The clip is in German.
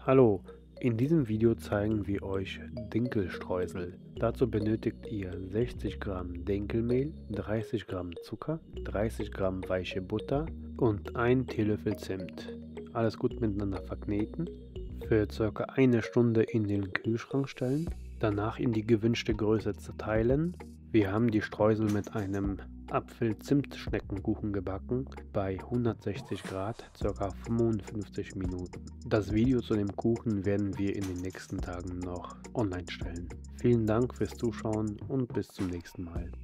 Hallo, in diesem Video zeigen wir euch Dinkelstreusel. Dazu benötigt ihr 60 Gramm Dinkelmehl, 30 Gramm Zucker, 30 Gramm weiche Butter und 1 Teelöffel Zimt. Alles gut miteinander verkneten, für ca. eine Stunde in den Kühlschrank stellen, danach in die gewünschte Größe zerteilen. Wir haben die Streusel mit einem Apfel-Zimt-Schneckenkuchen gebacken bei 160 Grad, ca. 55 Minuten. Das Video zu dem Kuchen werden wir in den nächsten Tagen noch online stellen. Vielen Dank fürs Zuschauen und bis zum nächsten Mal.